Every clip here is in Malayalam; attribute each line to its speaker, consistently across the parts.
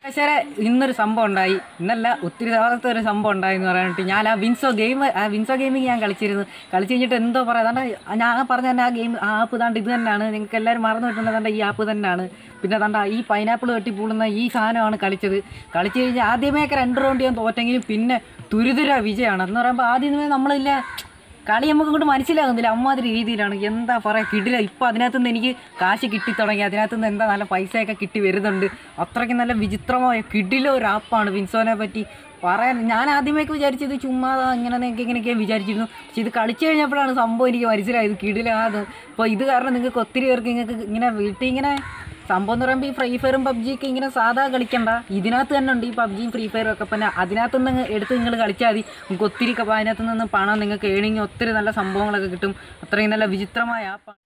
Speaker 1: പക്ഷേ ഇന്നൊരു സംഭവം ഉണ്ടായി. ഇന്നല്ല, ഒത്തിരി ദിവസത്തെ ഒരു സംഭവം ഉണ്ടായി എന്ന് പറയാനായിട്ട് ഞാൻ ആ വിൻസോ ഗെയിമിങ് ഞാൻ കളിച്ചിരുന്നു. കളിച്ച് കഴിഞ്ഞിട്ട് എന്തോ പറയാം, അതാണ്ട് ഞാൻ പറഞ്ഞ തന്നെ ആ ആപ്പ് താണ്ട് ഇത് തന്നെയാണ്. നിങ്ങൾക്ക് എല്ലാവരും മറന്നു വിട്ടുണ്ടെന്നുണ്ട്, ഈ ആപ്പ് തന്നെയാണ്. പിന്നെ താണ്ട ഈ പൈനാപ്പിൾ വെട്ടി പൂളുന്ന ഈ സാധനമാണ് കളിച്ച് കഴിഞ്ഞാൽ ആദ്യമേയൊക്കെ 2 റൗണ്ട് ഞാൻ തോറ്റെങ്കിലും പിന്നെ തുരിതുര വിജയമാണ്. എന്ന് പറയുമ്പോൾ ആദ്യമേ നമ്മളില്ല കളി നമുക്ക് ഇങ്ങോട്ട് മനസ്സിലാകുന്നില്ല, അമ്മാതിരി രീതിയിലാണ്. എന്താ പറയുക, കിടില. ഇപ്പോൾ അതിനകത്തുനിന്ന് എനിക്ക് കാശ് കിട്ടിത്തുടങ്ങി, അതിനകത്തുനിന്ന് എന്താ നല്ല പൈസയൊക്കെ കിട്ടി വരുന്നുണ്ട്. അത്രയ്ക്ക് നല്ല വിചിത്രമായ കിടില ഒരു ആപ്പാണ് വിൻസോനെ പറ്റി പറയാൻ. ഞാൻ ആദ്യമേക്ക് വിചാരിച്ചത് ചുമ്മാ ഇങ്ങനെയൊക്കെ വിചാരിച്ചിരുന്നു. പക്ഷെ ഇത് കളിച്ചു കഴിഞ്ഞപ്പോഴാണ് സംഭവം എനിക്ക് മനസ്സിലായത് കിടിലാണ്. അപ്പോൾ ഇത് കാരണം നിങ്ങൾക്ക് ഒത്തിരി പേർക്ക് ഇങ്ങനെ വീട്ടിൽ ഇങ്ങനെ സംഭവം എന്ന് പറയുമ്പോൾ ഈ ഫ്രീ ഫയറും പബ്ജിയൊക്കെ ഇങ്ങനെ സാധാ കളിക്കണ്ട, ഇതിനകത്ത് തന്നെ ഉണ്ട് ഈ പബ്ജിയും ഫ്രീ ഫയറും ഒക്കെ. പിന്നെ അതിനകത്ത് നിന്ന് എടുത്ത് നിങ്ങൾ കളിച്ചാൽ മതി. നിങ്ങൾക്ക് ഒത്തിരി അതിനകത്ത് നിന്ന് പണം, നിങ്ങൾക്ക് ഏണിങ് ഒത്തിരി നല്ല സംഭവങ്ങളൊക്കെ കിട്ടും. അത്രയും നല്ല വിചിത്രമായ ആപ്പാണ്.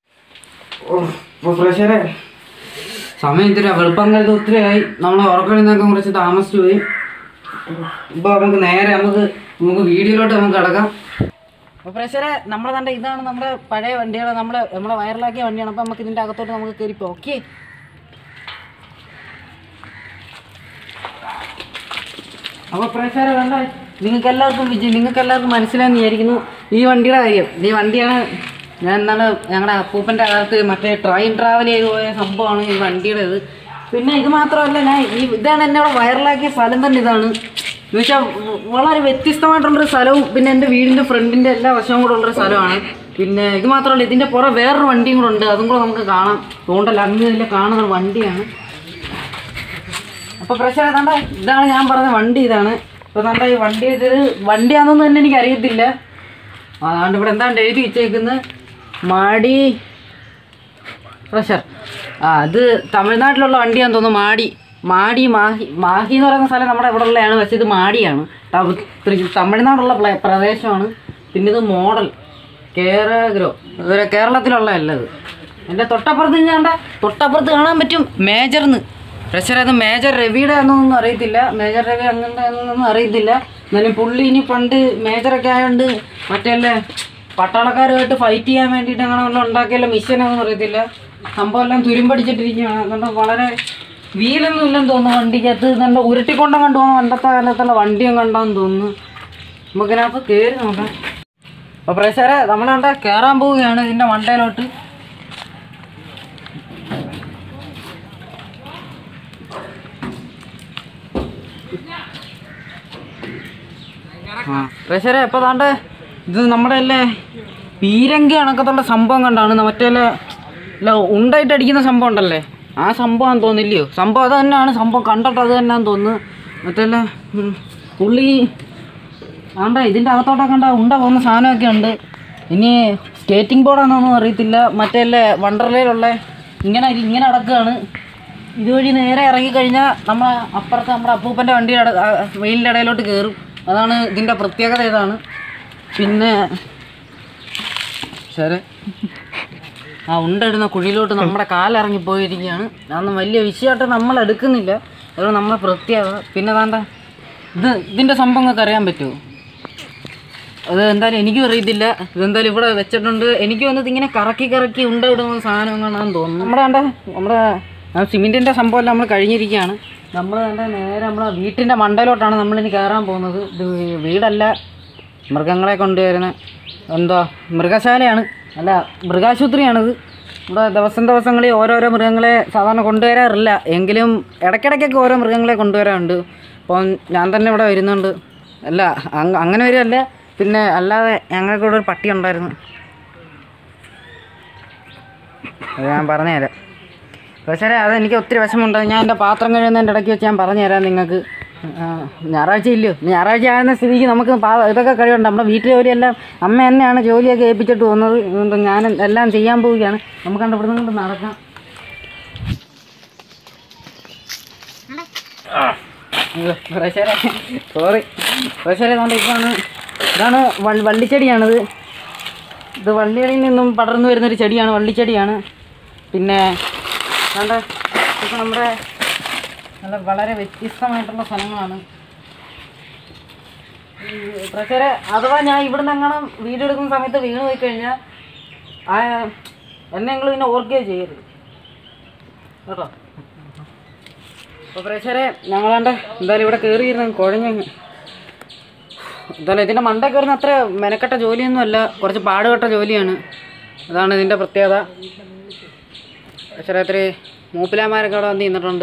Speaker 1: സമയം ഇത്തിരി വെളുപ്പം കാലത്ത് ഒത്തിരി ആയി. നമ്മൾ ഉറക്കണിന്നൊക്കെ കുറച്ച് താമസിച്ചു പോയി. ഇപ്പോൾ നമുക്ക് വീഡിയോയിലോട്ട് നമുക്ക് കിടക്കാം. അപ്പോൾ പ്രഷറെ നമ്മളെ കണ്ട ഇതാണ് നമ്മുടെ പഴയ വണ്ടികൾ, നമ്മളെ വൈറലാക്കിയ വണ്ടിയാണ്. അപ്പോൾ നമുക്ക് ഇതിൻ്റെ അകത്തോട്ട് നമുക്ക് കയറിപ്പോൾ ഓക്കെ. അപ്പോൾ പ്രഷറെ കണ്ട നിങ്ങൾക്ക് എല്ലാവർക്കും മനസ്സിലായെന്ന് വിചാരിക്കുന്നു ഈ വണ്ടിയുടെ കാര്യം. ഈ വണ്ടിയാണ് ഞാൻ എന്താണ് ഞങ്ങളുടെ അപ്പൂപ്പൻ്റെ കാലത്ത് മറ്റേ ട്രെയിൻ ട്രാവൽ ചെയ്ത് പോയ സംഭവമാണ് ഈ വണ്ടിയുടെ ഇത്. പിന്നെ ഇത് മാത്രമല്ല, ഇതാണ് എന്നെ അവിടെ വൈറലാക്കിയ സ്ഥലം തന്നെ. ഇതാണ് എന്ന് വെച്ചാൽ വളരെ വ്യത്യസ്തമായിട്ടുള്ളൊരു സ്ഥലവും പിന്നെ എൻ്റെ വീടിൻ്റെ ഫ്രണ്ടിൻ്റെ എല്ലാ വശവും കൂടെ ഉള്ളൊരു സ്ഥലമാണ്. പിന്നെ ഇത് മാത്രമല്ല, ഇതിൻ്റെ പുറം വേറൊരു വണ്ടിയും കൂടെ ഉണ്ട്, അതും കൂടെ നമുക്ക് കാണാം. അതുകൊണ്ടല്ല അങ്ങ് ഇതിൽ കാണുന്ന ഒരു വണ്ടിയാണ്. അപ്പോൾ പ്രശ്നം ഏതാണ്ട് ഇതാണ് ഞാൻ പറഞ്ഞ വണ്ടി ഇതാണ്. ഇപ്പോൾ എന്താ ഈ വണ്ടിയാണെന്നൊന്നും തന്നെ എനിക്ക് അറിയത്തില്ല. അതുകൊണ്ട് ഇവിടെ എന്താണ്ട് എഴുതി വെച്ചേക്കുന്നത് മാടി പ്രഷർ. അത് തമിഴ്നാട്ടിലുള്ള വണ്ടിയാണെന്ന് തോന്നുന്നു. മാഹി എന്ന് പറയുന്ന സ്ഥലം നമ്മുടെ ഇവിടെ ഉള്ളതാണ്, പക്ഷേ ഇത് മാടിയാണ്. തമിഴ്നാടുള്ള പ്രദേശമാണ്. പിന്നെ ഇത് മോഡൽ കേരഗ്രോ, കേരളത്തിലുള്ളതല്ല ഇത്. എൻ്റെ തൊട്ടപ്പുറത്ത് കാണാൻ പറ്റും മേജർന്ന്. പ്രഷർ അത് മേജർ രവിയുടെ ആണെന്നൊന്നും അറിയത്തില്ല, മേജർ രവി അങ്ങനത്തെ ഒന്നും അറിയത്തില്ല. എന്നാലും പുള്ളി ഇനി പണ്ട് മേജറൊക്കെ ആയതുകൊണ്ട് മറ്റേ പട്ടാളക്കാരുമായിട്ട് ഫൈറ്റ് ചെയ്യാൻ വേണ്ടിയിട്ട് അങ്ങനെ ഒന്നും ഉണ്ടാക്കിയല്ല മിഷനാണെന്ന് അറിയത്തില്ല. സംഭവം എല്ലാം തുരുമ്പടിച്ചിട്ടിരിക്കുകയാണ്. അതുകൊണ്ട് വളരെ വീലൊന്നും ഇല്ലെന്ന് തോന്നുന്നു വണ്ടിക്കകത്ത്. നല്ല ഉരുട്ടിക്കൊണ്ടും കണ്ടുപോകുന്ന പണ്ടത്തെ കാലത്തുള്ള വണ്ടിയും കണ്ടാന്ന് തോന്നുന്നു. നമുക്കിതിനകത്ത് കയറി നോക്കാം. അപ്പോൾ പ്രേക്ഷകരെ നമ്മളവിടെ കയറാൻ പോവുകയാണ് ഇതിൻ്റെ മണ്ടയിലോട്ട്. പ്രേക്ഷകരെ ഇപ്പോൾ താണ്ട് ഇത് നമ്മുടെ പീരങ്കി കണക്കത്തുള്ള സംഭവം കണ്ടാണ്. മറ്റേ ഉണ്ടായിട്ട് അടിക്കുന്ന സംഭവം ഉണ്ടല്ലേ, ആ സംഭവം തോന്നില്ലയോ? സംഭവം അത് തന്നെയാണ്. സംഭവം കണ്ടിട്ട് അത് തന്നെയാന്ന് തോന്നുന്നു. മറ്റേ പുള്ളി ഇതിൻ്റെ അകത്തോട്ടൊക്കെ പോകുന്ന സാധനമൊക്കെ ഉണ്ട്. ഇനി സ്കേറ്റിംഗ് ബോർഡാണെന്നൊന്നും അറിയത്തില്ല. മറ്റേ വണ്ടർലയിലുള്ള ഇങ്ങനെ അടക്കുകയാണ്. ഇതുവഴി നേരെ ഇറങ്ങിക്കഴിഞ്ഞാൽ നമ്മുടെ അപ്പൂപ്പൻ്റെ വണ്ടി വെയിലിൻ്റെ ഇടയിലോട്ട് കയറും. അതാണ് ഇതിൻ്റെ പ്രത്യേകത. ഇതാണ്. പിന്നെ ശരി ഉണ്ടിടുന്ന കുഴിയിലോട്ട് നമ്മുടെ കാലിറങ്ങി പോയിരിക്കുകയാണ്. അതൊന്നും വലിയ വിഷയമായിട്ട് നമ്മൾ എടുക്കുന്നില്ല, അതുകൊണ്ട് നമ്മളെ പ്രത്യേകത. പിന്നെ ഇതിൻ്റെ സംഭവങ്ങൾക്ക് അറിയാൻ പറ്റുമോ? അത് എന്തായാലും എനിക്കും അറിയത്തില്ല. ഇതെന്തായാലും ഇവിടെ വെച്ചിട്ടുണ്ട്. എനിക്ക് വന്നത് ഇങ്ങനെ കറക്കി ഉണ്ടിടുന്ന സാധനങ്ങളാണെന്ന് തോന്നുന്നു. നമ്മുടെ സിമെൻറ്റിൻ്റെ സംഭവമെല്ലാം നമ്മൾ കഴിഞ്ഞിരിക്കുകയാണ്. നമ്മൾ നേരെ നമ്മളെ വീട്ടിൻ്റെ മണ്ടയിലോട്ടാണ് നമ്മളിനി കയറാൻ പോകുന്നത്. ഇത് വീടല്ല, മൃഗങ്ങളെ കൊണ്ടുവരുന്ന മൃഗശാലയാണ്, അല്ല മൃഗാശുപത്രിയാണിത്. ഇവിടെ ദിവസങ്ങളിൽ ഓരോരോ മൃഗങ്ങളെ സാധാരണ കൊണ്ടുവരാറില്ല, എങ്കിലും ഇടയ്ക്കിടയ്ക്കൊക്കെ ഓരോ മൃഗങ്ങളെ കൊണ്ടുവരാറുണ്ട്. അപ്പോൾ ഞാൻ തന്നെ ഇവിടെ വരുന്നുണ്ട്. അല്ല അങ്ങനെ വരുമല്ല, പിന്നെ അല്ലാതെ ഞങ്ങൾക്ക് ഇവിടെ ഒരു പട്ടി ഉണ്ടായിരുന്നു, അത് ഞാൻ പറഞ്ഞുതരാം. പക്ഷേ അതെനിക്ക് ഒത്തിരി വിഷമമുണ്ട്. ഞാൻ എൻ്റെ പാത്രം കഴിയുന്നതിൻ്റെ ഇടയ്ക്ക് വെച്ച് ഞാൻ പറഞ്ഞുതരാം നിങ്ങൾക്ക്. ഞായറാഴ്ച ഇല്ലയോ, ഞായറാഴ്ച ആയിരുന്ന സ്ഥിതിക്ക് നമുക്ക് ഇതൊക്കെ കഴിയുണ്ട്. നമ്മുടെ വീട്ടിൽ ജോലിയെല്ലാം അമ്മ തന്നെയാണ് ജോലിയൊക്കെ ഏൽപ്പിച്ചിട്ട് പോകുന്നത്. ഞാൻ എല്ലാം ചെയ്യാൻ പോവുകയാണ്. നമുക്ക് ഇവിടെ നിന്ന് നടക്കാം. സോറി പ്രേക്ഷകരെ, ഇതാണ് വള്ളിച്ചെടിയാണിത്. ഇത് വള്ളികളിൽ നിന്നും പടർന്നു വരുന്നൊരു ചെടിയാണ്, വള്ളിച്ചെടിയാണ്. പിന്നെ ഇതൊക്കെ നമ്മുടെ വളരെ വ്യത്യസ്തമായിട്ടുള്ള സ്ഥലങ്ങളാണ്. പ്രേക്ഷകരെ, അഥവാ ഞാൻ ഇവിടുന്ന് എങ്ങനെ വീഡിയോ എടുക്കുന്ന സമയത്ത് വീണ് പോയി കഴിഞ്ഞാൽ എന്നെ നിങ്ങൾ പിന്നെ ഓർക്കുകയോ ചെയ്യരുത് കേട്ടോ. അപ്പോൾ പ്രേക്ഷകരെ ഞങ്ങളാണ്ട് എന്തായാലും ഇവിടെ കയറിയിരുന്നു കുഴഞ്ഞങ്ങ്. എന്തായാലും ഇതിൻ്റെ മണ്ട കയറുന്ന അത്ര മെനക്കെട്ട ജോലിയൊന്നുമല്ല, കുറച്ച് പാടുപെട്ട ജോലിയാണ്. അതാണ് ഇതിൻ്റെ പ്രത്യേകത. പ്രേക്ഷകരെ ഇത്തിരി മൂപ്പിലാന്മാരൊക്കെ അവിടെ വന്ന് നിന്നിട്ടുണ്ട്.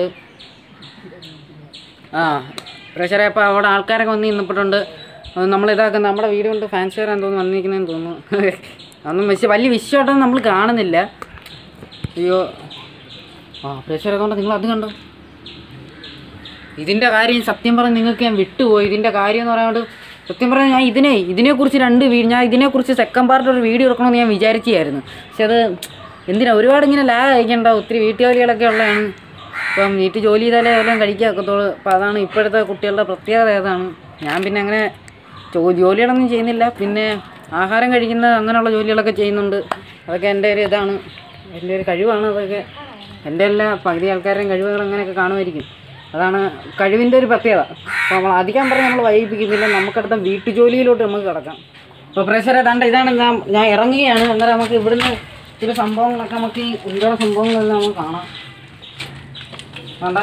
Speaker 1: പ്രേക്ഷകരെ അപ്പോൾ അവിടെ ആൾക്കാരൊക്കെ വന്ന് നിന്നിട്ടുണ്ട്. നമ്മളിതാക്കുന്ന നമ്മുടെ വീഡിയോ കൊണ്ട് ഫാൻസ് വരാൻ തോന്നുന്നു വന്നിരിക്കുന്നതെന്ന് തോന്നുന്നു. അതൊന്നും വലിയ വിഷയമായിട്ടൊന്നും നമ്മൾ കാണുന്നില്ല. അയ്യോ പ്രേക്ഷകരെ കൊണ്ട് നിങ്ങൾ അത് കണ്ടോ. ഇതിൻ്റെ കാര്യം സത്യം പറഞ്ഞ് നിങ്ങൾക്ക് ഞാൻ വിട്ടുപോയി. ഇതിൻ്റെ കാര്യം എന്ന് പറയാണ്ട് സത്യം പറഞ്ഞാൽ ഞാൻ ഇതിനെക്കുറിച്ച് ഞാൻ ഇതിനെക്കുറിച്ച് സെക്കൻഡ് പാർട്ട് ഒരു വീഡിയോ എടുക്കണമെന്ന് ഞാൻ വിചാരിക്കുകയായിരുന്നു. പക്ഷെ അത് എന്തിനാ ഒരുപാട് ഇങ്ങനെ ലാഗ് അയക്കണ്ട, ഒത്തിരി വീട്ടുജോലികളൊക്കെ ഉള്ളതാണ്. ഇപ്പം വീട്ടിൽ ജോലി ചെയ്താലേ എല്ലാം കഴിക്കാൻ ഒക്കത്തുള്ളൂ. അപ്പോൾ അതാണ് ഇപ്പോഴത്തെ കുട്ടികളുടെ പ്രത്യേകത. ഏതാണ് ഞാൻ പിന്നെ അങ്ങനെ ജോലികളൊന്നും ചെയ്യുന്നില്ല, പിന്നെ ആഹാരം കഴിക്കുന്ന അങ്ങനെയുള്ള ജോലികളൊക്കെ ചെയ്യുന്നുണ്ട്. അതൊക്കെ എൻ്റെ ഒരു ഇതാണ്, എൻ്റെ ഒരു കഴിവാണ്. അതൊക്കെ എൻ്റെ എല്ലാ പകുതി ആൾക്കാരുടെയും കഴിവുകൾ അങ്ങനെയൊക്കെ കാണുമായിരിക്കും. അതാണ് കഴിവിൻ്റെ ഒരു പ്രത്യേകത. അപ്പോൾ നമ്മൾ അധികം പറഞ്ഞ് നമ്മൾ വൈകിപ്പിക്കുന്നില്ല, നമുക്കടുത്ത വീട്ടുജോലിയിലോട്ട് നമുക്ക് കിടക്കാം. അപ്പോൾ പ്രേക്ഷകരെ ഇതാണ് ഞാൻ ഇറങ്ങുകയാണ്. അന്നേരം നമുക്ക് ഇവിടുന്ന് ചില സംഭവങ്ങളൊക്കെ നമുക്ക് ഈ ഉണ്ടോണ സംഭവങ്ങളെല്ലാം നമുക്ക് കാണാം. വേണ്ട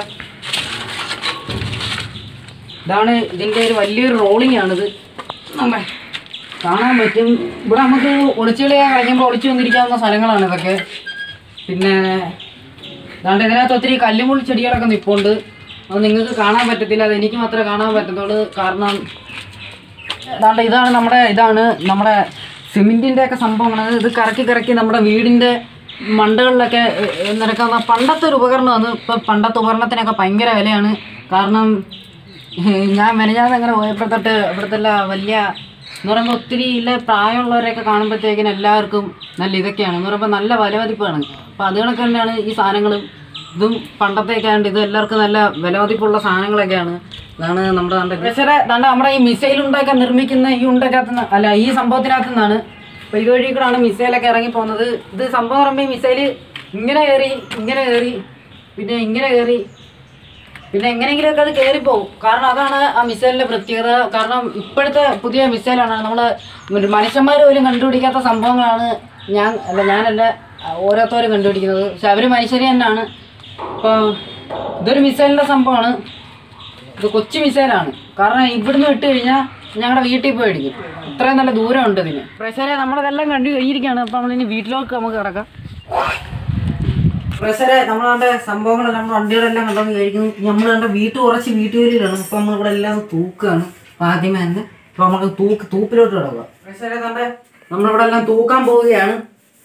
Speaker 1: ഇതാണ് ഇതിൻ്റെ ഒരു വലിയൊരു റോളിംഗ് ആണിത്. നമ്മൾ കാണാൻ പറ്റും. ഇവിടെ നമുക്ക് ഒളിച്ചുകളി കളിക്കുമ്പോൾ ഒളിച്ചു വന്നിരിക്കാവുന്ന സ്ഥലങ്ങളാണ് ഇതൊക്കെ. പിന്നെ ഇതാണ്ട് ഇതിനകത്ത് ഒത്തിരി കല്ലുമുള്ളി ചെടികളൊക്കെ നിൽപ്പുണ്ട്. അത് നിങ്ങൾക്ക് കാണാൻ പറ്റത്തില്ല, അത് എനിക്ക് മാത്രമേ കാണാൻ പറ്റത്തുള്ളൂ. കാരണം ഇതാണ് നമ്മുടെ സിമെൻറ്റിൻ്റെ ഒക്കെ സംഭവമാണ്. ഇത് കറക്കി നമ്മുടെ വീടിൻ്റെ മണ്ടകളിലൊക്കെ നിരക്കാവുന്ന പണ്ടത്തെ ഒരു ഉപകരണമാണ്. ഇപ്പം പണ്ടത്തെ ഉപകരണത്തിനൊക്കെ ഭയങ്കര വിലയാണ്. കാരണം ഞാൻ മെനഞ്ഞാന്ന് അങ്ങനെ പോയപ്പോഴത്തൊട്ട് ഇവിടുത്തെ വലിയ എന്ന് പറയുമ്പോൾ ഒത്തിരി പ്രായമുള്ളവരെയൊക്കെ കാണുമ്പോഴത്തേക്കിനും എല്ലാവർക്കും നല്ല ഇതൊക്കെയാണ് എന്ന് പറയുമ്പോൾ നല്ല വിലമതിപ്പാണ്. അപ്പോൾ അത് കണക്ക് തന്നെയാണ് ഈ സാധനങ്ങളും. ഇതും പണ്ടത്തേക്കാണ്ട് ഇത് എല്ലാവർക്കും നല്ല വിലമതിപ്പുള്ള സാധനങ്ങളൊക്കെയാണ്. ഇതാണ് നമ്മുടെ പ്രേക്ഷകരെ നമ്മുടെ ഈ മിസൈൽ ഉണ്ടാക്കാൻ നിർമ്മിക്കുന്ന ഈ ഉണ്ടാക്കകത്തുനിന്ന് ഈ സംഭവത്തിനകത്തു നിന്നാണ്. അപ്പോൾ ഇതുവഴി കൂടെയാണ് മിസൈലൊക്കെ ഇറങ്ങി പോകുന്നത്. ഇത് സംഭവം പറയുമ്പോൾ ഈ മിസൈൽ ഇങ്ങനെ കയറി പിന്നെ ഇങ്ങനെ കയറി പിന്നെ എങ്ങനെയെങ്കിലുമൊക്കെ അത് കയറിപ്പോവും. കാരണം അതാണ് ആ മിസൈലിൻ്റെ പ്രത്യേകത. കാരണം ഇപ്പോഴത്തെ പുതിയ മിസൈലാണ് നമ്മൾ മനുഷ്യന്മാർ പോലും കണ്ടുപിടിക്കാത്ത സംഭവങ്ങളാണ് ഞാനല്ല ഓരോരുത്തരും കണ്ടുപിടിക്കുന്നത്. പക്ഷെ അവർ മനുഷ്യർ തന്നെയാണ്. അപ്പോൾ ഇതൊരു മിസൈലിൻ്റെ സംഭവമാണ്. ഇത് കൊച്ചു മിസൈലാണ്. കാരണം ഇവിടുന്ന് വിട്ട് കഴിഞ്ഞാൽ ഞങ്ങളുടെ വീട്ടിൽ പോയി അടിക്കും. ഇത്രയും നല്ല ദൂരമുണ്ട് ഇതിന്. പ്രേക്ഷകരെ നമ്മളതെല്ലാം കണ്ടു കഴിഞ്ഞിരിക്കുകയാണ്. അപ്പോൾ നമ്മളിനി വീട്ടിലേക്ക് നമുക്ക് കിടക്കാം. പ്രേക്ഷകരെ നമ്മളുടെ സംഭവങ്ങളെല്ലാം നമ്മുടെ വണ്ടികളെല്ലാം കണ്ടോന്ന് കഴിക്കുന്നു. നമ്മൾ കണ്ട കുറച്ച് വീട്ടുജോലിയിലാണ്. അപ്പോൾ നമ്മളിവിടെ എല്ലാം തൂക്കുകയാണ് ആദ്യമേ തന്നെ. അപ്പോൾ നമുക്ക് തൂപ്പിലോട്ട് കിടക്കുക. പ്രേക്ഷകരെ നമ്മളിവിടെ എല്ലാം തൂക്കാൻ പോവുകയാണ്.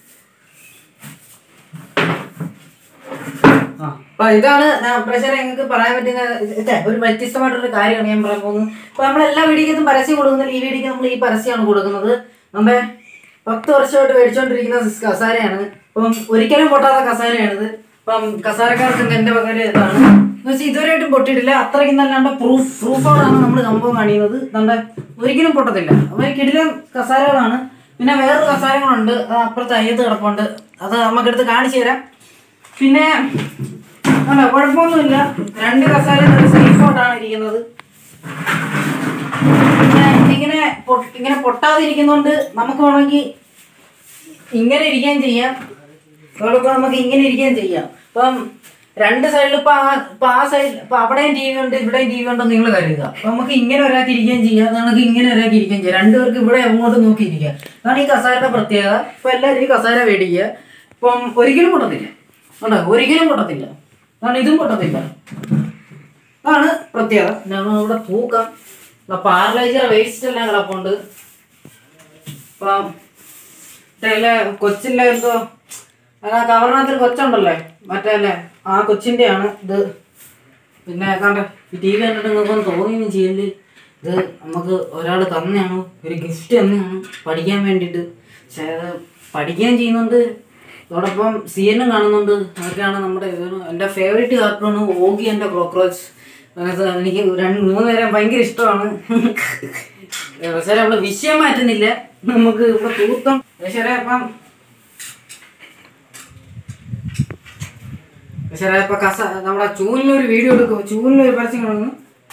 Speaker 1: അപ്പോൾ ഇതാണ് പ്രേക്ഷകരെ നിങ്ങൾക്ക് പറയാൻ പറ്റുന്ന ഒരു വ്യത്യസ്തമായിട്ടൊരു കാര്യമാണ് ഞാൻ പറയാൻ പോകുന്നത്. അപ്പോൾ നമ്മളെല്ലാ വീഡിയോക്കും പരസ്യം കൊടുക്കുന്നില്ല. ഈ വീഡിയോക്ക് നമ്മൾ ഈ പരസ്യമാണ് കൊടുക്കുന്നത്. നമ്മുടെ 10 വർഷമായിട്ട് മേടിച്ചുകൊണ്ടിരിക്കുന്ന കസാരയാണ്. അപ്പം ഒരിക്കലും പൊട്ടാത്ത കസാരയാണിത്. അപ്പം കസാരക്കാർക്ക് എൻ്റെ പകരം ഇതാണ് എന്ന് വെച്ചാൽ ഇതുവരെയായിട്ടും പൊട്ടിയിട്ടില്ല. അത്രയ്ക്കും നല്ലാണ്ട് പ്രൂഫോടാണ് നമ്മൾ സംഭവം കാണിക്കുന്നത്. നമ്മുടെ ഒരിക്കലും പൊട്ടത്തില്ല. അപ്പോൾ കിടിലൻ കസാരകളാണ്. പിന്നെ വേറൊരു കസാരങ്ങളുണ്ട്, അപ്പുറത്ത് അയ്യത്ത് കിടപ്പുണ്ട്. അത് നമുക്കെടുത്ത് കാണിച്ചു തരാം. പിന്നെ കുഴപ്പമൊന്നുമില്ല. 2 കസാര സേഫോട്ടാണ് ഇരിക്കുന്നത്. പിന്നെ ഇങ്ങനെ പൊട്ടാതിരിക്കുന്നതുകൊണ്ട് നമുക്ക് വേണമെങ്കിൽ ഇങ്ങനെ ഇരിക്കുകയും ചെയ്യാം. അതോടൊപ്പം നമുക്ക് ഇങ്ങനെ ഇരിക്കുകയും ചെയ്യാം. ഇപ്പം 2 സൈഡിൽ ഇപ്പം ആ സൈഡിൽ ഇപ്പം അവിടെയും ടി വി ഉണ്ട് ഇവിടെയും ടി വി ഉണ്ടെന്ന് നിങ്ങൾ കരുതുക. അപ്പം നമുക്ക് ഇങ്ങനെ ഒരാൾക്ക് ഇരിക്കുകയും ചെയ്യാം, നമുക്ക് ഇങ്ങനെ ഒരാൾക്ക് ഇരിക്കുകയും ചെയ്യാം. 2 പേർക്ക് ഇവിടെ അങ്ങോട്ട് നോക്കിയിരിക്കുക. അതാണ് ഈ കസാരയുടെ പ്രത്യേകത. ഇപ്പം എല്ലാവരും ഈ കസാര മേടിക്കുക. ഇപ്പം ഒരിക്കലും പൊട്ടത്തില്ല. ഒരിക്കലും പൊട്ടത്തില്ല. അതാണ് ഇതും പൊട്ടത്തില്ല. അതാണ് പ്രത്യേകത. ഞങ്ങൾ ഇവിടെ തൂക്കാം. പാർലൈസർ വേസ്റ്റ് എല്ലാം കിടപ്പുണ്ട്. ഇപ്പം കൊച്ചിൻ്റെ എന്തോ കവറിനകത്തൊരു കൊച്ചുണ്ടല്ലേ മറ്റേ ആ കൊച്ചിൻ്റെയാണ് ഇത്. പിന്നെ ഈ ടി വി കണ്ടിട്ട് നിങ്ങൾക്കൊന്നും തോന്നിയൊന്നും ചെയ്യല്. ഇത് നമുക്ക് ഒരാൾ തന്നെയാണ്, ഒരു ഗിഫ്റ്റ് തന്നെയാണ് പഠിക്കാൻ വേണ്ടിയിട്ട്. പക്ഷേ അത് പഠിക്കുകയും ചെയ്യുന്നുണ്ട്, അതോടൊപ്പം CNN കാണുന്നുണ്ട്. അതൊക്കെയാണ് നമ്മുടെ എൻ്റെ favourite cartoon Oggy and the cockroach. എനിക്ക് 3 നേരം ഭയങ്കര ഇഷ്ടമാണ്. പക്ഷേ നമ്മൾ വിഷയം മാറ്റുന്നില്ല, നമുക്ക് ഇവിടെ തൂക്കം. പക്ഷേ അപ്പം നമ്മുടെ ചൂലിനൊരു വീഡിയോ എടുക്കും. ചൂലിനൊരു പരസ്യം കാണുന്നു.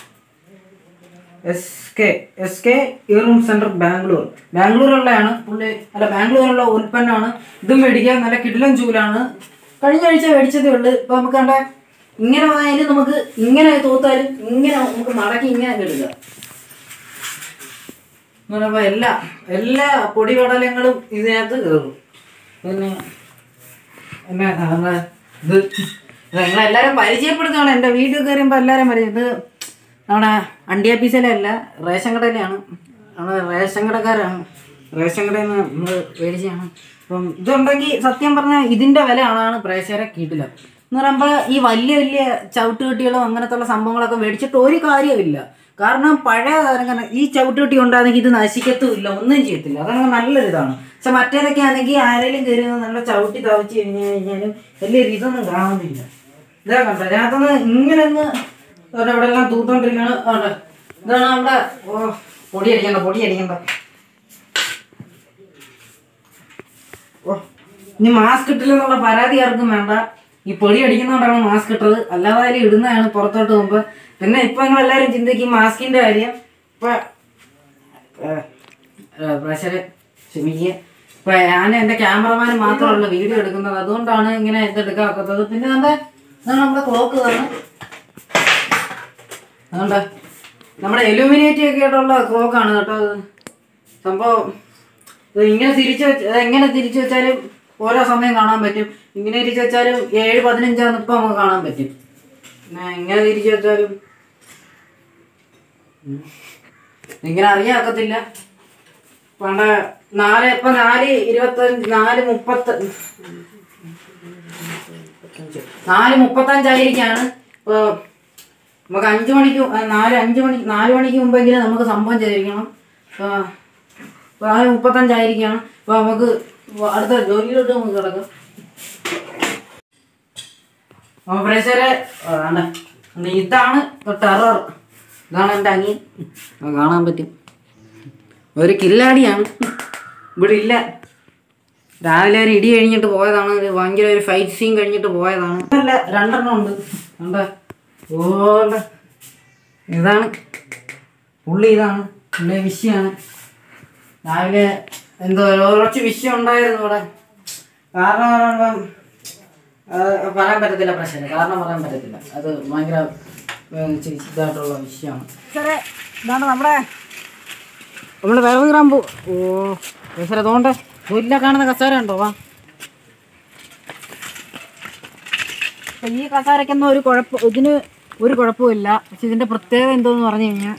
Speaker 1: SK ഇയർറൂം സെന്റർ ബാംഗ്ലൂരുള്ളതാണ് പുള്ളി. ബാംഗ്ലൂരുള്ള ഉൽപ്പന്നമാണ്. ഇതും മേടിക്കാൻ നല്ല കിടിലൻ ചൂലാണ്. കഴിഞ്ഞ ആഴ്ച മേടിച്ചതേ ഉള്ളൂ. ഇപ്പം നമുക്ക് ഇങ്ങനെ ആയാലും നമുക്ക് ഇങ്ങനെ തൂത്താലും ഇങ്ങനെ നമുക്ക് മടക്കി ഇങ്ങനെ എടുക്കാം. എന്ന് പറയുമ്പോൾ എല്ലാ പൊടിപടലങ്ങളും ഇതിനകത്ത് കയറും. പിന്നെ ഇത് നിങ്ങളെല്ലാവരും പരിചയപ്പെടുത്തുകയാണ്. എൻ്റെ വീഡിയോ കയറിയുമ്പോൾ എല്ലാവരും പറയും ഇത് നമ്മുടെ അണ്ടി ആപ്പീസിലല്ല, റേഷൻ കടയിലാണ്. നമ്മൾ റേഷൻ കടക്കാരാണ്. റേഷൻ കടയിൽ നിന്ന് നമ്മൾ മേടിച്ചാണ്. അപ്പം ഇതുണ്ടെങ്കിൽ സത്യം പറഞ്ഞാൽ ഇതിൻ്റെ വില ആണ് പ്രേക്ഷകരെ കിട്ടില്ല. എന്ന് പറയുമ്പോൾ ഈ വലിയ വലിയ ചവിട്ടുകെട്ടികളും അങ്ങനത്തുള്ള സംഭവങ്ങളൊക്കെ മേടിച്ചിട്ട് ഒരു കാര്യമില്ല. കാരണം പഴയ ഈ ചവിട്ടുകെട്ടി ഉണ്ടാണെങ്കിൽ ഇത് നശിക്കത്തുമില്ല, ഒന്നും ചെയ്യത്തില്ല. അതാണ് നല്ലൊരിതാണ്. പക്ഷെ മറ്റേതൊക്കെ ആണെങ്കിൽ ആരെങ്കിലും കയറി നല്ല ചവിട്ടി തവച്ച് കഴിഞ്ഞ് കഴിഞ്ഞാലും വലിയൊരു ഇതൊന്നും കാണുന്നില്ല. ഇതാ കണ്ടോ, അതിനകത്തുനിന്ന് ഇങ്ങനെ ഒന്ന് ഇവിടെ എല്ലാം തൂത്തോണ്ടിരിക്കുകയാണ്. ഇതാണ് നമ്മുടെ പൊടിയടിക്കണ്ട. ഇനി മാസ്ക് ഇട്ടില്ലെന്നുള്ള പരാതി ആർക്കും വേണ്ട. ഈ പൊടി അടിക്കുന്നതുകൊണ്ടാണ് മാസ്ക് ഇട്ടത്, അല്ലാതെ അതിൽ ഇടുന്നതാണ് പുറത്തോട്ട് പോകുമ്പോൾ. പിന്നെ ഇപ്പം നിങ്ങളെല്ലാവരും ചിന്തിക്കും മാസ്കിൻ്റെ കാര്യം. ഇപ്പം പ്രഷറ് ക്ഷമിക്കുക. ഇപ്പം ഞാൻ എൻ്റെ ക്യാമറമാൻ മാത്രമല്ല വീഡിയോ എടുക്കുന്നത്, അതുകൊണ്ടാണ് ഇങ്ങനെ ഇതെടുക്കാത്തത്. പിന്നെ ഇതാണ് നമ്മുടെ ക്ലോക്ക് തന്നെ. അതുകൊണ്ട് നമ്മുടെ എലുമിനേറ്റി ഒക്കെ ആയിട്ടുള്ള ക്ലോക്കാണ് കേട്ടോ അത്. സംഭവം ഇത് ഇങ്ങനെ തിരിച്ചു വെച്ചാലും ഓരോ സമയം കാണാൻ പറ്റും. ഇങ്ങനെ തിരിച്ചു വെച്ചാലും 7:15 ഇപ്പം നമുക്ക് കാണാൻ പറ്റും. പിന്നെ ഇങ്ങനെ തിരിച്ചു വെച്ചാലും ഇങ്ങനെ അറിയാക്കത്തില്ല. പണ്ട് 4:35 ആയിരിക്കാണ്. ഇപ്പോൾ നമുക്ക് 5 മണിക്ക് 4 മണിക്ക് മുമ്പെങ്കിലും നമുക്ക് സംഭവം ചെയ്തിരിക്കണം. 4:35 ആയിരിക്കാണ്. അപ്പോൾ നമുക്ക് അടുത്ത ജോലിയിലോട്ട് നമുക്ക് കിടക്കാം. അപ്പോൾ പ്രേക്ഷകരെ ഇതാണ് ടെറർ. ഇതാണ് എൻ്റെ അനിയൻ. കാണാൻ പറ്റും, ഒരു കില്ലാടിയാണ്. ഇവിടെ ഇല്ല. രാവിലെ ഒരു ഇടി കഴിഞ്ഞിട്ട് പോയതാണ്. ഭയങ്കര ഒരു ഫൈറ്റ് സീൻ കഴിഞ്ഞിട്ട് പോയതാണ്. അല്ല, 2 ഉണ്ട്. ഇതാണ് പുള്ളി. ഇതാണ് പുള്ളിയ വിഷയമാണ്. രാവിലെ എന്തോ കുറച്ച് വിഷയം ഉണ്ടായിരുന്നു ഇവിടെ. കാരണം പറയുമ്പം പറയാൻ പറ്റത്തില്ല പ്രശ്നം. കാരണം പറയാൻ പറ്റത്തില്ല. അത് ഭയങ്കര ഇതായിട്ടുള്ള വിഷയമാണ്. സാറേ ഇതാണ് നമ്മൾ വിറവ് ഗ്രാമ്പു. സാറേ അതുകൊണ്ട് തൊല്ല കാണുന്ന കസേര ഉണ്ടോ? വാ. ഈ കസേരയ്ക്കൊന്നും ഇതിന് ഒരു കുഴപ്പമില്ല. പക്ഷെ ഇതിൻ്റെ പ്രത്യേകത എന്തോന്ന് പറഞ്ഞു കഴിഞ്ഞാൽ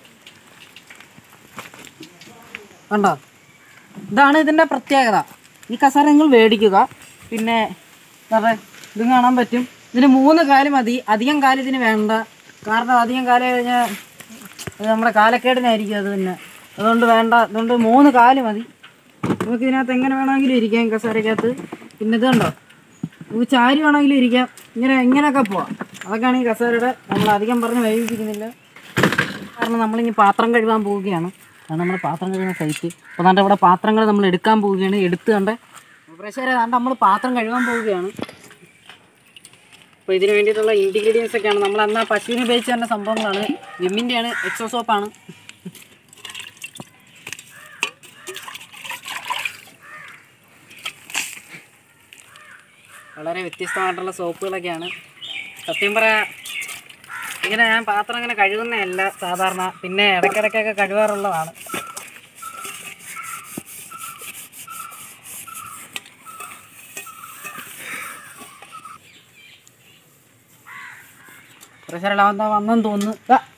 Speaker 1: കണ്ടോ, ഇതാണ് ഇതിൻ്റെ പ്രത്യേകത. ഈ കസേര നിങ്ങൾ മേടിക്കുക. പിന്നെ ഇത് കാണാൻ പറ്റും. ഇതിന് 3 കാല് മതി. അധികം കാല് ഇതിന് വേണ്ട. കാരണം അധികം കാല് കഴിഞ്ഞാൽ നമ്മുടെ കാലക്കേടിനായിരിക്കും അത്. പിന്നെ അതുകൊണ്ട് വേണ്ട. അതുകൊണ്ട് 3 കാല് മതി. നമുക്ക് ഇതിനകത്ത് എങ്ങനെ വേണമെങ്കിലും ഇരിക്കാം കസേരക്കകത്ത്. പിന്നെ ഇത് കണ്ടോ, നമുക്ക് ചാരി വേണമെങ്കിലും ഇരിക്കാം. ഇങ്ങനെയൊക്കെ പോവാം. അതൊക്കെയാണ് ഈ കസേരയുടെ. നമ്മൾ അധികം പറഞ്ഞ് വൈകിപ്പിക്കുന്നില്ല. കാരണം നമ്മളിനി പാത്രം കഴുകാൻ പോവുകയാണ്. അതാണ് നമ്മൾ പാത്രം കഴുകുന്ന സൈറ്റ്. അപ്പോൾ അതുകൊണ്ട് ഇവിടെ പാത്രങ്ങൾ നമ്മൾ എടുക്കാൻ പോവുകയാണ്. എടുത്ത് കണ്ട് പ്രേക്ഷകരെ അതുകൊണ്ട് നമ്മൾ പാത്രം കഴുകാൻ പോവുകയാണ്. അപ്പോൾ ഇതിന് വേണ്ടിയിട്ടുള്ള ഇൻഗ്രീഡിയൻസ് ഒക്കെയാണ് നമ്മൾ അന്ന് ആ പശുവിന് ഉപയോഗിച്ച് തന്നെ സംഭവങ്ങളാണ്. വിമ്മിൻ്റെയാണ്, എക്സോ സോപ്പാണ്. വളരെ വ്യത്യസ്തമായിട്ടുള്ള സോപ്പുകളൊക്കെയാണ്. സത്യം പറയാം, ഇങ്ങനെ ഞാൻ പാത്രം ഇങ്ങനെ കഴുകുന്നതല്ല സാധാരണ. പിന്നെ ഇടയ്ക്കിടയ്ക്കൊക്കെ കഴുകാറുള്ളതാണ്. പ്രഷറെല്ലാം വന്നെന്ന് തോന്നുന്നു.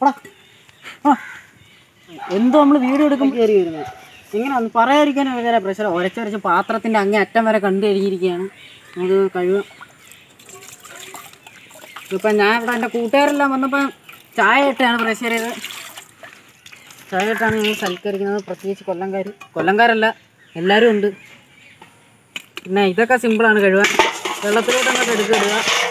Speaker 1: എന്തോ നമ്മൾ വീഡിയോ എടുക്കുമ്പോൾ കയറി വരുന്നത് ഇങ്ങനെ ഒന്ന് പറയാതിരിക്കാൻ വേറെ പ്രഷർ ഒരച്ചൊരച്ച് പാത്രത്തിൻ്റെ അങ്ങേ അറ്റം വരെ കണ്ടു കഴിഞ്ഞിരിക്കുകയാണ്. നമുക്ക് കഴുകാം. ഇപ്പം ഞാൻ ഇവിടെ എൻ്റെ കൂട്ടുകാരെല്ലാം വന്നപ്പോൾ ചായ ഇട്ടാണ് പ്രഷർ ചെയ്ത്. ചായ ഇട്ടാണ് ഞങ്ങൾ സൽക്കരിക്കുന്നത്. പ്രത്യേകിച്ച് കൊല്ലംകാരല്ല, എല്ലാവരും ഉണ്ട്. പിന്നെ ഇതൊക്കെ സിമ്പിളാണ് കഴുകാൻ. വെള്ളത്തിലോട്ട് അങ്ങോട്ട് എടുക്കുക.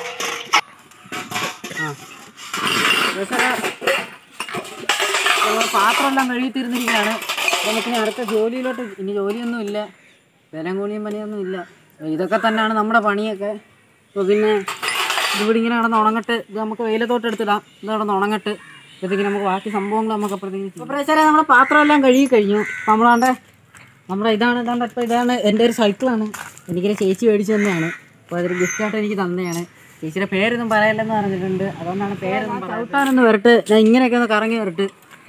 Speaker 1: പാത്രമെല്ലാം കഴുകി തീർന്നിരിക്കുകയാണ്. നമുക്കിനി അടുത്ത ജോലിയിലോട്ട്. ഇനി ജോലിയൊന്നുമില്ല, വിലം കൂലിയും പണിയൊന്നും ഇല്ല. ഇതൊക്കെ തന്നെയാണ് നമ്മുടെ പണിയൊക്കെ. അപ്പോൾ പിന്നെ ഇതിവിടെ ഇങ്ങനെ നടന്ന് ഉണങ്ങട്ട്. ഇത് നമുക്ക് വെയിലത്തോട്ട് എടുത്തിടാം. ഇത് നടന്ന് ഉണങ്ങട്ട്. ഇതൊക്കെ നമുക്ക് ബാക്കി സംഭവങ്ങൾ നമുക്ക് അപ്പോഴത്തേക്ക്. അപ്പോൾ പ്രേക്ഷകരെ നമ്മുടെ പാത്രമെല്ലാം കഴുകി കഴിഞ്ഞു. അപ്പോൾ നമ്മുടെ ഇതാണ് എൻ്റെ ഒരു സൈക്കിളാണ്. എനിക്കൊരു ചേച്ചി മേടിച്ചു തന്നെയാണ്. അപ്പോൾ അതൊരു ഗിഫ്റ്റായിട്ട് എനിക്ക് തന്നെയാണ്. ചേച്ചിയുടെ പേരൊന്നും പറയല്ലെന്ന് പറഞ്ഞിട്ടുണ്ട്, അതുകൊണ്ടാണ് പേരൊന്നും ചവിട്ടാനൊന്ന് വരട്ട്. ഞാൻ ഇങ്ങനെയൊക്കെ ഒന്ന് കറങ്ങി വരട്ട്.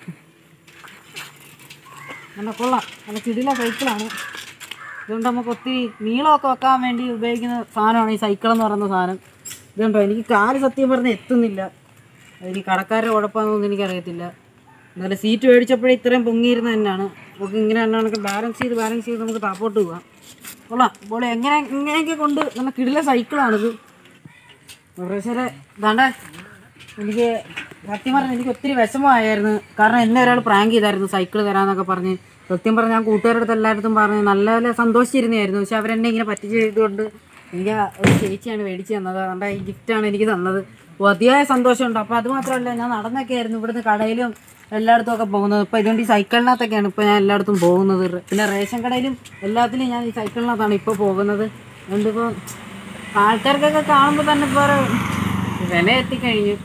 Speaker 1: നല്ല കൊള്ളാം, നല്ല ചിടില സൈക്കിളാണ്. ഇതുകൊണ്ട് നമുക്ക് ഒത്തിരി നീളമൊക്കെ വെക്കാൻ വേണ്ടി ഉപയോഗിക്കുന്ന സാധനമാണ് ഈ സൈക്കിളെന്ന് പറയുന്ന സാധനം. ഇതുണ്ടോ, എനിക്ക് കാല് സത്യം പറഞ്ഞ് എത്തുന്നില്ല. അതിന് കടക്കാരുടെ കുഴപ്പമാണെന്നൊന്നും എനിക്കറിയത്തില്ല. എന്നാലും സീറ്റ് മേടിച്ചപ്പോഴേ ഇത്രയും പൊങ്ങിയിരുന്ന തന്നെയാണ്. നമുക്ക് ഇങ്ങനെ നമുക്ക് ബാലൻസ് ചെയ്ത് നമുക്ക് താപ്പോട്ട് പോകാം. കൊള്ളാം, ഇപ്പോൾ എങ്ങനെയൊക്കെ കൊണ്ട് നല്ല കിടില സൈക്കിളാണിത്. പക്ഷേ ദാണ്ട എനിക്ക് സത്യം പറഞ്ഞാൽ എനിക്ക് ഒത്തിരി വിഷമമായിരുന്നു. കാരണം എന്നെ ഒരാൾ പ്രാങ്ക് ചെയ്തായിരുന്നു സൈക്കിൾ തരാമെന്നൊക്കെ പറഞ്ഞ്. സത്യം പറഞ്ഞാൽ ഞാൻ കൂട്ടുകാരുടെ അടുത്ത് എല്ലായിടത്തും പറഞ്ഞ് നല്ല നല്ല സന്തോഷിച്ചിരുന്നായിരുന്നു. പക്ഷെ അവരെന്നെ ഇങ്ങനെ പറ്റിച്ച് ചെയ്തുകൊണ്ട് എനിക്ക് ഒരു ചേച്ചിയാണ് മേടിച്ച് തന്നത്. അതുകൊണ്ട് ഈ ഗിഫ്റ്റാണ് എനിക്ക് തന്നത്. അതിയായ സന്തോഷമുണ്ട്. അപ്പോൾ അതുമാത്രമല്ല, ഞാൻ നടന്നൊക്കെ ആയിരുന്നു ഇവിടുന്ന് കടയിലും എല്ലായിടത്തും ഒക്കെ പോകുന്നത്. ഇപ്പോൾ ഇതുകൊണ്ട് ഈ സൈക്കിളിനകത്തൊക്കെയാണ് ഇപ്പോൾ ഞാൻ എല്ലായിടത്തും പോകുന്നത്. പിന്നെ റേഷൻ കടയിലും എല്ലാത്തിലും ഞാൻ ഈ സൈക്കിളിനകത്താണ് ഇപ്പോൾ പോകുന്നത്. അതുകൊണ്ടിപ്പോൾ ആൾക്കാർക്കൊക്കെ കാണുമ്പോൾ തന്നെ ഇപ്പോൾ വില എത്തിക്കഴിഞ്ഞു.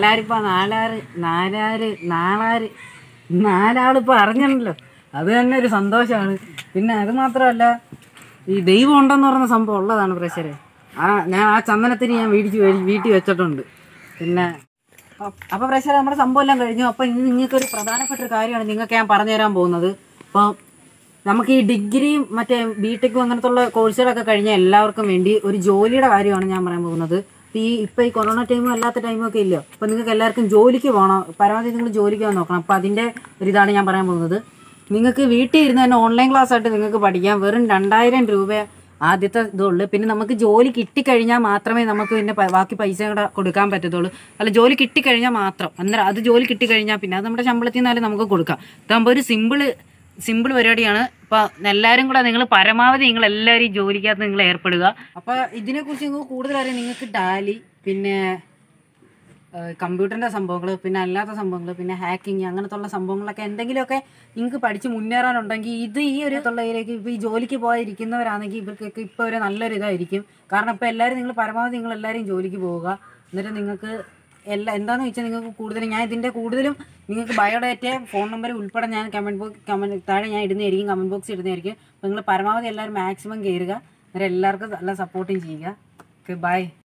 Speaker 1: നാലാളിപ്പോൾ അറിഞ്ഞല്ലോ, അത് തന്നെ ഒരു സന്തോഷമാണ്. പിന്നെ അത് മാത്രമല്ല, ഈ ദൈവം ഉണ്ടെന്ന് പറയുന്ന സംഭവം ഉള്ളതാണ് പ്രഷറ്. ഞാൻ ആ ചന്ദനത്തിന് ഞാൻ വീട്ടിൽ വെച്ചിട്ടുണ്ട്. പിന്നെ അപ്പോൾ പ്രഷർ നമ്മുടെ സംഭവം എല്ലാം കഴിഞ്ഞു. അപ്പോൾ ഇന്ന് നിങ്ങൾക്കൊരു പ്രധാനപ്പെട്ട ഒരു കാര്യമാണ് നിങ്ങൾക്ക് ഞാൻ പറഞ്ഞു തരാൻ പോകുന്നത്. അപ്പോൾ നമുക്ക് ഈ ഡിഗ്രിയും മറ്റേ ബിടെക്കും അങ്ങനത്തുള്ള കോഴ്സുകളൊക്കെ കഴിഞ്ഞ എല്ലാവർക്കും വേണ്ടി ഒരു ജോലിയുടെ കാര്യമാണ് ഞാൻ പറയാൻ പോകുന്നത്. ഇപ്പോൾ ഈ കൊറോണ ടൈമും അല്ലാത്ത ടൈമും ഒക്കെ ഇല്ലയോ, അപ്പോൾ നിങ്ങൾക്ക് എല്ലാവർക്കും ജോലിക്ക് പോകണം. പരമാവധി നിങ്ങൾ ജോലിക്ക് പോകാൻ നോക്കണം. അപ്പോൾ അതിൻ്റെ ഒരിതാണ് ഞാൻ പറയാൻ പോകുന്നത്. നിങ്ങൾക്ക് വീട്ടിൽ ഇരുന്ന് തന്നെ ഓൺലൈൻ ക്ലാസ് ആയിട്ട് നിങ്ങൾക്ക് പഠിക്കാം. വെറും 2000 രൂപ ആദ്യത്തെ ഇതുള്ളൂ. പിന്നെ നമുക്ക് ജോലി കിട്ടിക്കഴിഞ്ഞാൽ മാത്രമേ നമുക്ക് പിന്നെ ബാക്കി പൈസ കൂടെ കൊടുക്കാൻ പറ്റത്തുള്ളൂ. അല്ല, ജോലി കിട്ടിക്കഴിഞ്ഞാൽ മാത്രം. അന്നേരം അത് ജോലി കിട്ടിക്കഴിഞ്ഞാൽ പിന്നെ അത് നമ്മുടെ ശമ്പളത്തിൽ നിന്നാലും നമുക്ക് കൊടുക്കാം. ഇതാകുമ്പോൾ ഒരു സിമ്പിൾ പരിപാടിയാണ്. അപ്പോൾ എല്ലാവരും കൂടെ നിങ്ങൾ പരമാവധി നിങ്ങളെല്ലാവരും ജോലിക്കകത്ത് നിങ്ങൾ ഏർപ്പെടുക. അപ്പോൾ ഇതിനെക്കുറിച്ച് നിങ്ങൾക്ക് കൂടുതലറിയാം. നിങ്ങൾക്ക് ടാലി, പിന്നെ കമ്പ്യൂട്ടറിൻ്റെ സംഭവങ്ങൾ, പിന്നെ അല്ലാത്ത സംഭവങ്ങൾ, പിന്നെ ഹാക്കിങ് അങ്ങനത്തുള്ള സംഭവങ്ങളൊക്കെ എന്തെങ്കിലുമൊക്കെ നിങ്ങൾക്ക് പഠിച്ച് മുന്നേറാനുണ്ടെങ്കിൽ ഈ ഒരു ഏരിയയിലേക്ക് ഇപ്പോൾ ഈ ജോലിക്ക് പോയിരിക്കുന്നവരാണെങ്കിൽ ഇവർക്കൊക്കെ ഇപ്പോൾ ഒരു നല്ലൊരു ഇതായിരിക്കും. കാരണം ഇപ്പോൾ നിങ്ങൾ പരമാവധി നിങ്ങളെല്ലാവരും ജോലിക്ക് പോവുക. എന്നിട്ട് നിങ്ങൾക്ക് എന്താണെന്ന് വെച്ചാൽ നിങ്ങൾക്ക് കൂടുതലും ഞാൻ ഇതിൻ്റെ കൂടുതലും നിങ്ങൾക്ക് ബയോഡേറ്റയും ഫോൺ നമ്പർ ഉൾപ്പെടെ ഞാൻ കമൻറ്റ് താഴെ ഞാൻ ഇടുന്നതായിരിക്കും, കമൻറ്റ് ബോക്സ് ഇടുന്നതായിരിക്കും. അപ്പോൾ നിങ്ങൾ പരമാവധി എല്ലാവരും മാക്സിമം കയറുക. എന്നിട്ട് എല്ലാവർക്കും നല്ല സപ്പോർട്ടും ചെയ്യുക. Okay, by.